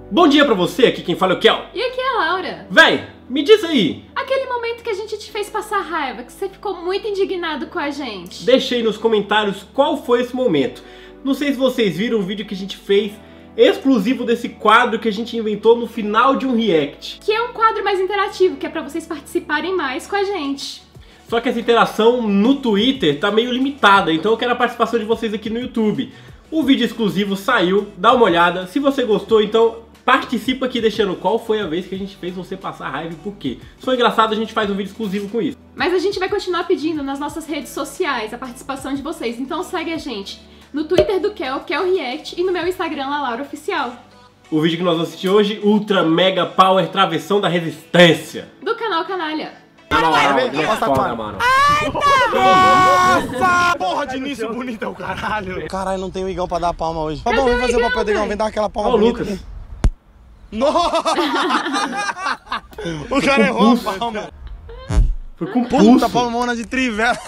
Bom dia pra você, aqui quem fala é o Kel. E aqui é a Laura. Véi, me diz aí. Aquele momento que a gente te fez passar raiva, que você ficou muito indignado com a gente. Deixa aí nos comentários qual foi esse momento. Não sei se vocês viram o vídeo que a gente fez exclusivo desse quadro que a gente inventou no final de um react. Que é um quadro mais interativo, que é pra vocês participarem mais com a gente. Só que essa interação no Twitter tá meio limitada, então eu quero a participação de vocês aqui no YouTube. O vídeo exclusivo saiu, dá uma olhada. Se você gostou, então participa aqui deixando qual foi a vez que a gente fez você passar raiva e por quê. Se for engraçado, a gente faz um vídeo exclusivo com isso. Mas a gente vai continuar pedindo nas nossas redes sociais a participação de vocês, então segue a gente no Twitter do Kel, Kel React, e no meu Instagram, Laura Oficial. O vídeo que nós vamos assistir hoje, Ultra Mega Power Travessão da Resistência. Do canal Canalha. Mano. Nossa! Porra de início bonitão, caralho. Caralho, não tem o Igão pra dar palma hoje. Tá bom, vem fazer o papel do Igão, vem dar aquela palma bonita. Lucas. Nossa! O cara errou a palma. Foi com Puta pulso. palmona de trivela.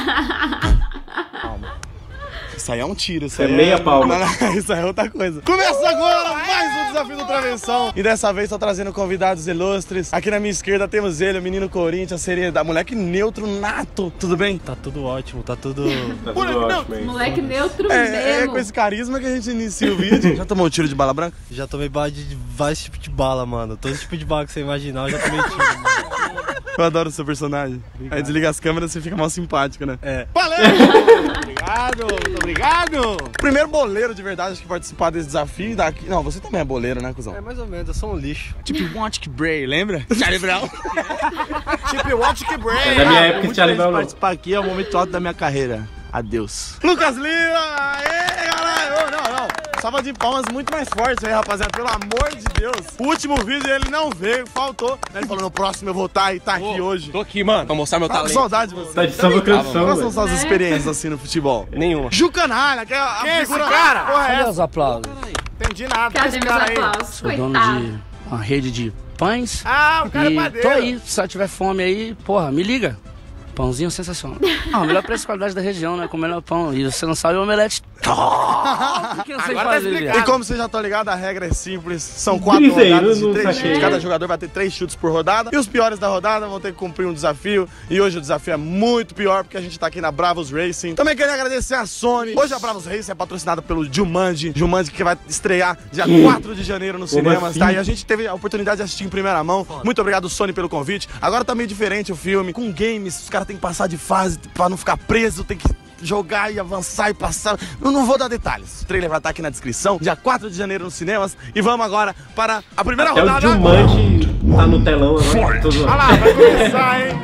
Palma. Isso aí é um tiro, isso É aí meia palma. Não, isso aí é outra coisa. Começa agora mais um desafio do Travessão. E dessa vez tô trazendo convidados ilustres. Aqui na minha esquerda temos ele, o menino Corinthians, seriedade, moleque neutro nato. Tudo bem? Tá tudo ótimo, tá tudo... Tá tudo ótimo, hein? Moleque neutro É mesmo. com esse carisma que a gente inicia o vídeo. Já tomou um tiro de bala branca? Já tomei bala de vários tipos de bala, mano. Todo tipo de bala que você imaginar, eu já tomei tiro, mano. Eu adoro o seu personagem. Obrigado. Aí desliga as câmeras e você fica mal simpático, né? É. Valeu! Obrigado, muito obrigado! Primeiro boleiro de verdade que participar desse desafio daqui. Não, você também é boleiro, né, cuzão? É mais ou menos, eu sou um lixo. Tipo Watch que Bray, lembra? Charlie Brown. Tipo Watch que Bray. É da minha época esse Charlie Brown não. Participar aqui é o momento alto da minha carreira. Adeus. Lucas Lima! Aê, galera! Ô, não. Salva de palmas muito mais forte aí, rapaziada. Pelo amor de Deus. O último vídeo ele não veio, faltou. Ele falou, no próximo eu vou estar e tá aqui hoje. Tô aqui, mano, pra mostrar meu Tava com talento. saudade de você. Tá de samba canção, Quais são velho. suas experiências assim no futebol? Nenhuma. Ju Canalha, que é a figura... cara? Porra, é Cadê essa? os aplausos? Entendi nada. Cadê Esse meus cara aí. aplausos? Sou dono Coitado. de uma rede de pães. Ah, o cara é E padeiro. tô aí, se tiver fome aí, porra, me liga. Pãozinho sensacional. Ah, o melhor preço e qualidade da região, né? Com o melhor pão. E você não sabe o omelete. O que eu sei Agora tá fazer, explicado. viado? E como vocês já estão ligados, a regra é simples. São 4 Diz aí, rodadas não de 3 saquei. chutes. Cada jogador vai ter 3 chutes por rodada. E os piores da rodada vão ter que cumprir um desafio. E hoje o desafio é muito pior, porque a gente tá aqui na Bravos Racing. Também queria agradecer a Sony. Hoje a Bravos Racing é patrocinada pelo Jumanji. Jumanji que vai estrear dia 4 de janeiro nos cinemas, assim? tá? E a gente teve a oportunidade de assistir em primeira mão. Muito obrigado, Sony, pelo convite. Agora tá meio diferente o filme. Com games, os caras têm que passar de fase pra não ficar preso, tem que jogar e avançar e passar. Eu não vou dar detalhes. O trailer vai estar aqui na descrição. Dia 4 de janeiro nos cinemas. E vamos agora para a primeira Até o rodada. Jumanji tá no telão agora. Tô zoando. Olha lá, vai começar, hein?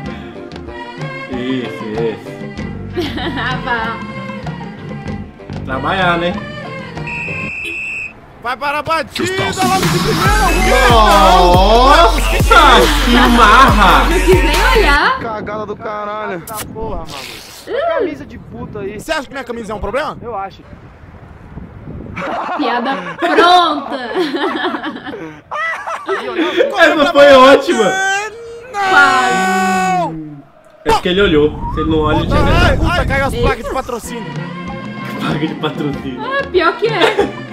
Isso. Vá. Trabalhar, né? Vai para a batida logo de primeira. Nossa, que marra! Não quis nem olhar. Cagada do caralho. Porra, mano. Camisa de puta aí. Você acha que minha camisa é um problema? Eu acho. Piada pronta. Essa foi ótima! Quase. É porque ele olhou. Se ele não olha, ele tinha Puta, caiu as placas de patrocínio. paga de patrocínio. Ah, pior que é.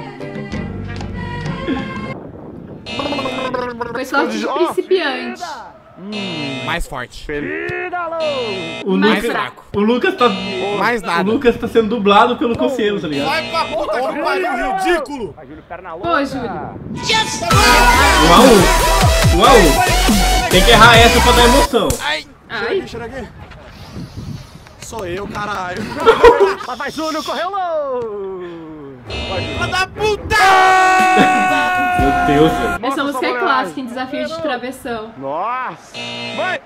Foi sorte de principiante. Mais forte. O Mais Lucas, fraco. o Lucas tá. Mais nada. O Lucas tá sendo dublado pelo Cossielo, tá ligado? Vai pra puta que pariu, ridículo. Pô, Júlio. 1 a 1. Tem que errar essa pra dar emoção. Ai. Deixa aqui. Sou eu, caralho. Papai Júnior correu louco. Filha da puta! Meu Deus, velho. Essa música é clássica em desafio de travessão. Nossa. Vai.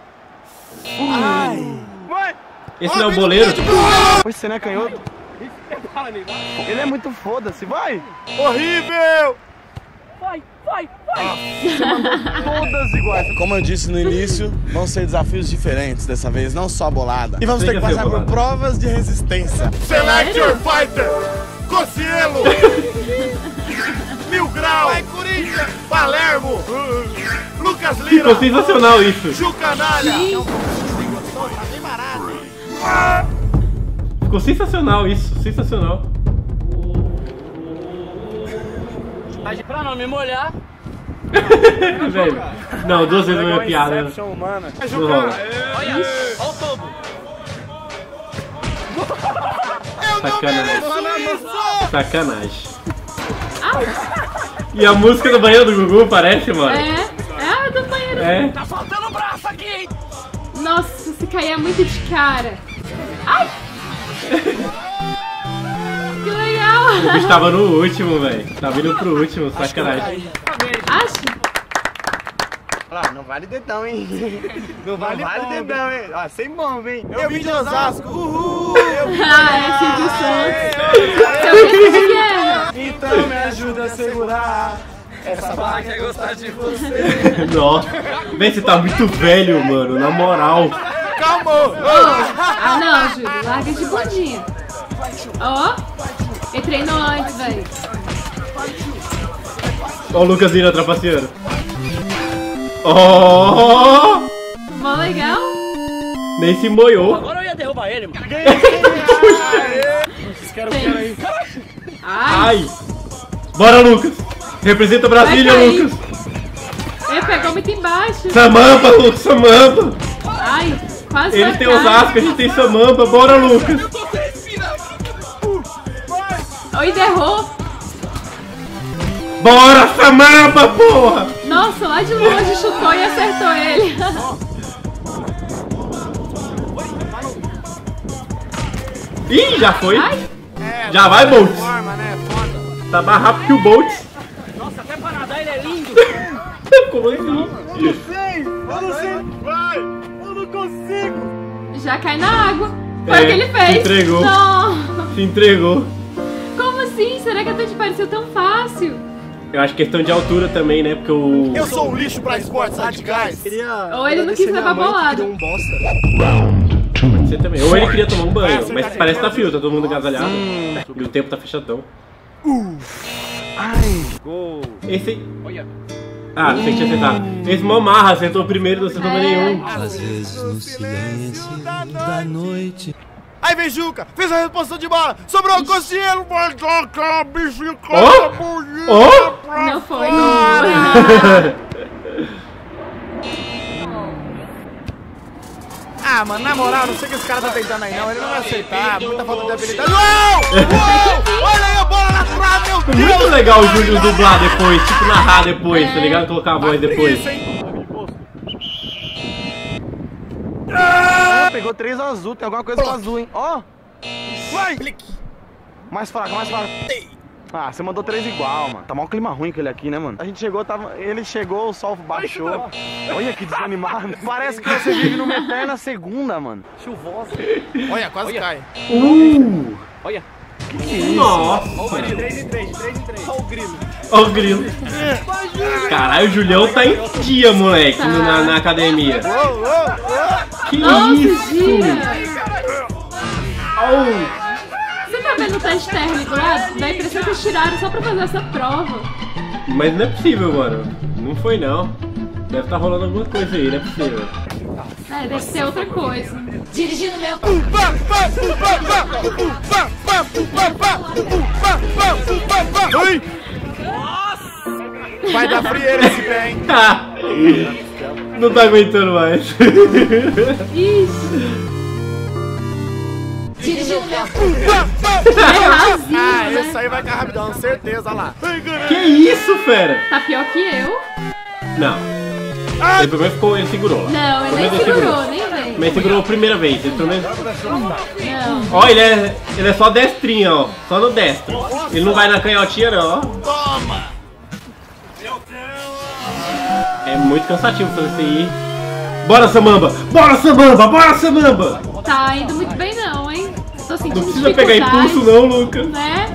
Ai. Vai. Esse não é o boleiro? Pois você não é canhoto? Ele é muito foda-se, vai. Horrível! Todas iguais. Como eu disse no início, vão ser desafios diferentes dessa vez, não só bolada. E vamos ter que Tem que ser passar por bolada. provas de resistência. Select your fighter! Cossielo! Mil Grau! Vai, Corinthians! Palermo! Lucas Lira! Ficou sensacional isso. Ju Canalha! Ficou sensacional isso. Sensacional. Mas pra não me molhar... Velho. Não, 2 vezes a mesma piada. Não rola. Olha o tobo. Sacanagem. Sacanagem. E a música do banheiro do Gugu parece, mano? É a do banheiro. É. Tá faltando braço aqui, hein? Nossa, se cair é muito de cara. Ai! Que legal! O bicho tava no último, velho. Tá vindo pro último, sacanagem. Acho. Ah, não vale dedão, hein? Não vale dedão, hein? Ah, sem bomba, hein? Eu vim de Osasco, uhul! Eu vim É Silvio Santos. Seu grito de guerra. Então me ajuda a segurar. Essa barra quer gostar de você. Nossa. Vê, você tá muito velho, mano. Na moral. Calma! Ah, não, Júlio. Larga de bundinha. Ó. Ele treinou antes, velho. Ó o Lucas vindo trapaceando. Ó! Mó legal. Nem se moiou. Agora eu ia derrubar ele, mano. Tem. Ai. Ai! Bora, Lucas! Representa Brasília, Vai cair. Lucas! Ele pegou muito embaixo. Samampa, Lucas, Samampa! Ai, quase Ele vai tem cair. Osasco, a gente tem Samampa, bora, Lucas! Oi, derrou. Bora, Samampa, porra! Nossa, lá de longe chutou e acertou ele. Ih, já foi! Ai, Já vai, Boltz! Forma, né? Foda. Tá mais rápido que o Boltz! Nossa, até pra nadar ele é lindo. Como assim? Eu não sei. Vai! Eu não consigo. já cai na água. Foi É, o que ele fez. se entregou. Não. Se entregou. Como assim? Será que até te pareceu tão fácil? Eu acho questão de altura também, né? Porque o... Eu sou um lixo pra esportes radicais. Ou ele não quis levar bolado. Um bosta. Você também. Ou ele queria tomar um banho, mas parece que tá frio, tá todo mundo agasalhado. E o tempo tá fechadão. Gol. Esse... Ah, você tinha acertado. Esse Mamarra acertou o primeiro, não acertou nenhum. Às vezes no silêncio da noite. Aí vem Juca, fez a reposição de bola, sobrou o Cossielo, vai tocar, bicho, Ó! Ó! Não foi. Ah, mano, na moral, não sei o que esse cara tá tentando aí não, ele não vai aceitar, muita falta de habilidade. Uou! Uou! Olha aí a bola na trave, meu Deus! Muito legal o Júlio dublar depois, tipo narrar depois, tá ligado? Colocar a voz depois. Isso, hein? Ah, pegou 3 azul, tem alguma coisa com azul, hein? Ó! Vai! Mais fraco, mais fraco. Ah, você mandou 3 igual, mano. Tá mal clima ruim aquele aqui, né, mano? A gente chegou, ele chegou, o sol baixou. Olha que desanimado. Parece que você vive numa eterna segunda, mano. Chuvosa. Olha, quase cai. Olha. Nossa! 3 em 3, 3 em 3. Olha o grilo. Ó o grilo. Caralho, o Julião tá em dia, moleque, na academia. Que Nossa, isso? gira. Oh. Você tá vendo o teste térmico lá? Dá a impressão que eles tiraram só pra fazer essa prova. Mas não é possível, mano. Não foi, não. Deve estar rolando alguma coisa aí, não é possível. É, deve ser outra coisa. Dirigindo meu... Ui! Vai dar frieira esse pé, hein? Não tá aguentando mais. Ixi. Dirigindo meu... Ah, esse aí vai cair rapidão, certeza, olha lá. Que isso, fera? Tá pior que eu? Não. Ele pelo menos ficou, ele segurou lá. Não, ele Pelo nem menos segurou, nem vem. Mas segurou a primeira vez. Ele pelo menos... Não. Ó, ele é só destrinho, ó. Só no destro. Ele não vai na canhotinha, não, ó. Toma! É muito cansativo fazer isso aí. Bora, Samamba! Bora, Samamba! Bora, Samamba! Tá indo muito bem não, hein? Tô sentindo Não precisa pegar dificuldade, impulso, não, Lucas. Né?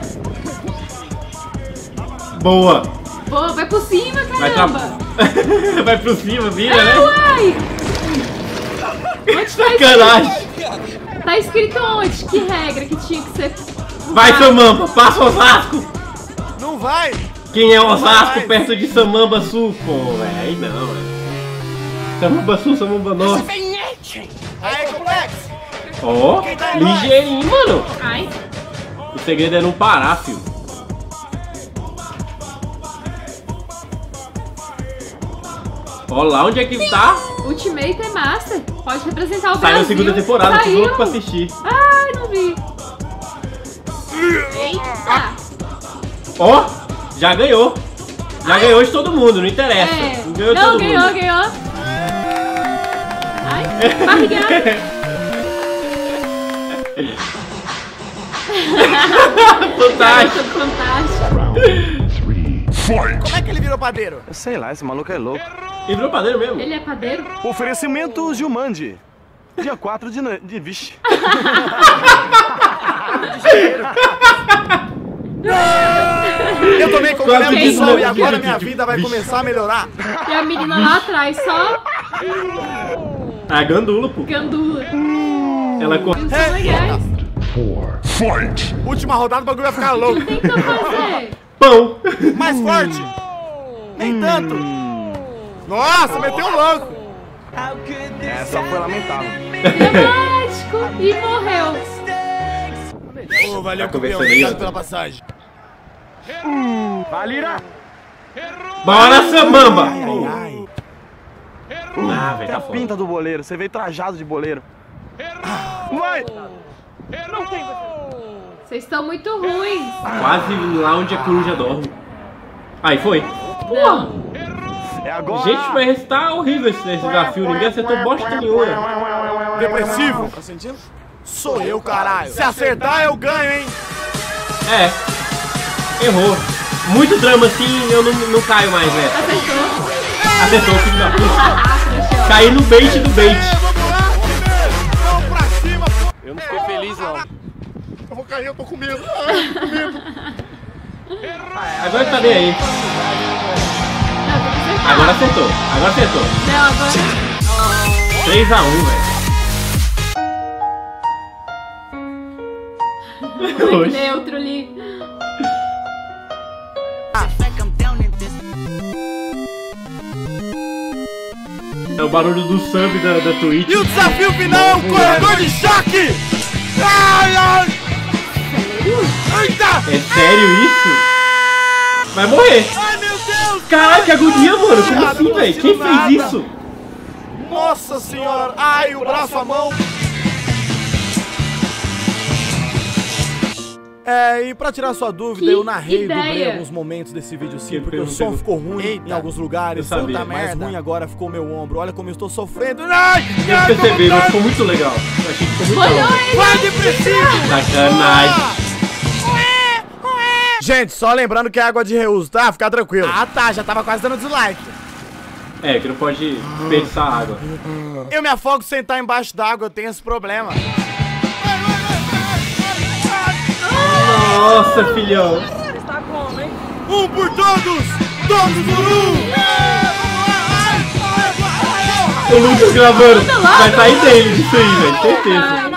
Boa! Boa, vai por cima, Vai, caramba! vai pro cima, vira, Ah, né? uai! Onde tá Sacanagem! escrito? Tá escrito onde? Que regra que tinha que ser... Vai, Samamba! Passa Osasco! Não vai! Quem é Osasco Vai. perto de Samamba Sul? Pô, velho, aí não, velho. Samamba Sul, Samamba Norte. Aí, complexo! Ó, ligeirinho, mano. Ai, O segredo é não parar, filho. Ó lá onde é que tá. Ultimate Master. Pode representar o Saiu Brasil. a segunda temporada, tô Saiu. louco pra assistir. Ai, não vi. Eita. Ó, já ganhou. Já ganhou de todo mundo, não interessa. É. Ganhou de Não, todo ganhou, mundo. ganhou. Ai, barrigada. Fantástico. Fantástico. Como é que ele virou padeiro? Eu sei lá, esse maluco é louco. E virou padeiro mesmo? Ele é padeiro? Oferecimento Jumanji. Dia 4 de vixe. Eu tomei cogumelo de sol e agora minha vida vai começar a melhorar. E a menina lá atrás só A gandula, pô. gandula. Ela corre. Eles são legais. Última rodada, o bagulho vai ficar louco. Tenta fazer. Pão. Mais forte. Nem tanto. Nossa, meteu louco. Essa foi lamentável. Dramático. E morreu. Valeu, Tá conversando aí, ó. pela passagem. Valira. Bora, Sambamba. Ai. Ah, velho, Tem tá a foda. pinta do boleiro, você veio trajado de boleiro. Vai! Vocês estão muito ruins. Quase lá onde a coruja dorme. Aí foi. Não. É agora! Gente, mas tá horrível esse desafio. Ninguém acertou bosta nenhuma. Depressivo! Tá sentindo? Sou eu, caralho! Se acertar, eu ganho, hein? É. Errou. Muito drama assim, eu não caio mais, né? Acertou. Acertou, filho da puta. Ah, trouxão. Caí no bait do bait. Vamos pra cima, pô! Eu não fiquei feliz, não. Eu vou cair, eu tô com medo. Agora tá bem aí. Não, tem que acertar. Agora acertou. Agora acertou. Não, agora... 3x1, velho. Muito Oxe. neutro ali. É o barulho do sub da Twitch. E o desafio final é um corredor de choque! Ai, ai! Eita! É sério isso? Vai morrer. Ai, meu Deus! Caraca, que agonia, mano. Como Nada, assim, não velho? consigo Quem fez nada. isso? Nossa senhora! Ai, o braço, a mão! E pra tirar sua dúvida, Que eu narrei e dublei ideia. alguns momentos desse vídeo sim, Que porque o pegou, som pegou. ficou ruim em alguns lugares, Eu sabia. puta Mas merda. Ruim agora ficou meu ombro, olha como eu estou sofrendo. Ai, Eu percebi, mas ficou muito legal. Eu achei que ficou muito Olhou, bom. hein? Vai, depressivo! Sacanagem. Gente, só lembrando que é água de reuso, tá? Fica tranquilo. Ah, tá, já tava quase dando dislike. É, que não pode desperdiçar água. Eu me afogo sem estar embaixo d'água, eu tenho esse problema. Nossa, filhão. Um por todos! Todos por um! O Lucas gravando. Vai sair dele disso aí, velho. Certeza.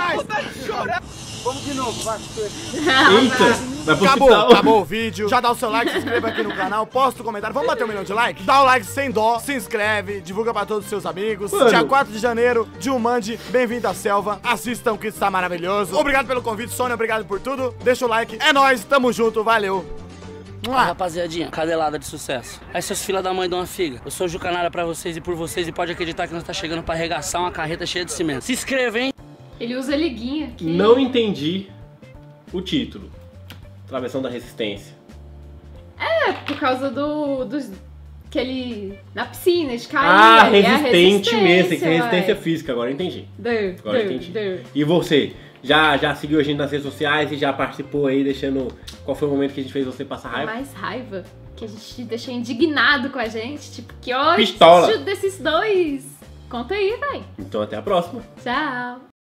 Eita. Vai pro Acabou, hospital. acabou o vídeo. Já dá o seu like, se inscreva aqui no canal, posta o comentário. Vamos bater 1 milhão de likes? Dá o like sem dó, se inscreve, divulga pra todos os seus amigos. Mano. Dia 4 de janeiro, Jumanji, bem-vindo à selva. Assistam que está maravilhoso. Obrigado pelo convite, Sônia, obrigado por tudo. Deixa o like. É nóis, tamo junto, valeu. Rapaziadinha, cadelada de sucesso. Aí seus filha da mãe de uma figa. Eu sou o Jucanara pra vocês e por vocês e pode acreditar que nós tá chegando pra arregaçar uma carreta cheia de cimento. Se inscreva, hein? Ele usa liguinha. Que... Não entendi o título. Travessão da Resistência. É, por causa dos... Que ele... Na piscina, de cair. Ah, ele é a resistente mesmo. Tem que ser uai. resistência física. Agora eu entendi. Agora eu entendi. Deu. E você? Já seguiu a gente nas redes sociais e já participou aí, deixando... Qual foi o momento que a gente fez você passar raiva? Mais raiva. Que a gente deixou indignado com a gente. Tipo, que ódio Pistola. desses dois. Conta aí, vai. Então até a próxima. Tchau.